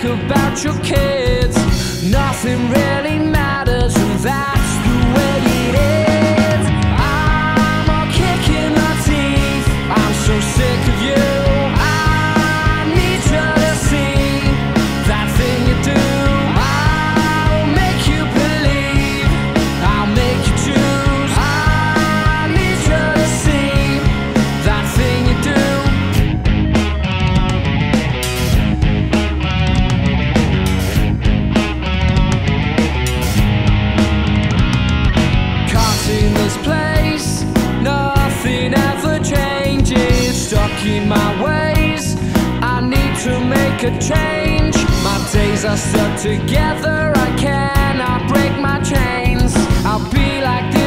about your kids. Nothing really matters, and that's the way it is. I'm a kick in the teeth, I'm so sick of you. I need you to see that thing you do. I'll make you believe, I'll make you choose. I need you to see that thing you do. In this place, nothing ever changes. Stuck in my ways, I need to make a change. My days are stuck together, I cannot break my chains. I'll be like this